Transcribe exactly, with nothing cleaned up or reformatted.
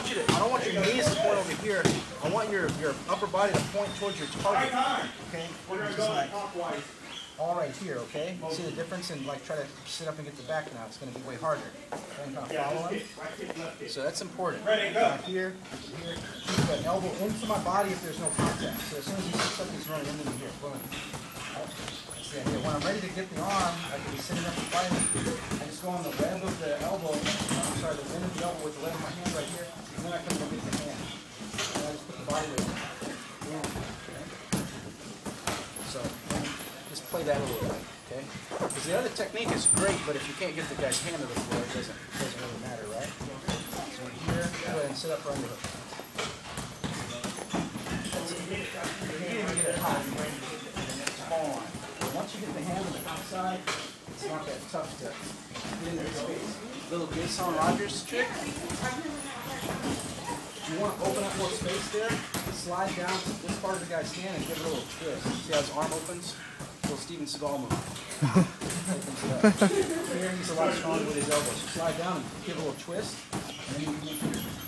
you to, I don't want your knees to point over here. I want your, your upper body to point towards your target. Okay? We're going to go like clockwise. All right here, okay? See the difference? And like try to sit up and get the back now. It's going to be way harder. Okay, kind of follow him. So that's important. Ready, go. Uh, here, here. Keep the elbow into my body if there's no contact. So as soon as he sits up, he's running into me here. Boom. Yeah, here. When I'm ready to get the arm, I can be sitting up and fighting. I just go on the web of the elbow. I'm sorry, the end of the elbow with the web of my hand right here. And then I come and get the hand. And I just put the body weight on. Boom. Okay. So just play that a little bit, okay? Because the other technique is great, but if you can't get the guy's hand to the floor, it doesn't, it doesn't really matter, right? So here, go ahead and sit up for under hook. That's it. You can't even get it hot. Small line. Once you get the hand on the outside, it's not that tough to get into the space. Little Jason Rogers trick. You want to open up more space there, slide down to this part of the guy's hand and give it a little twist. See how his arm opens? A little Steven Seagal move. Opens it up. Here he's a lot stronger with his elbows. So slide down and give it a little twist, and then you can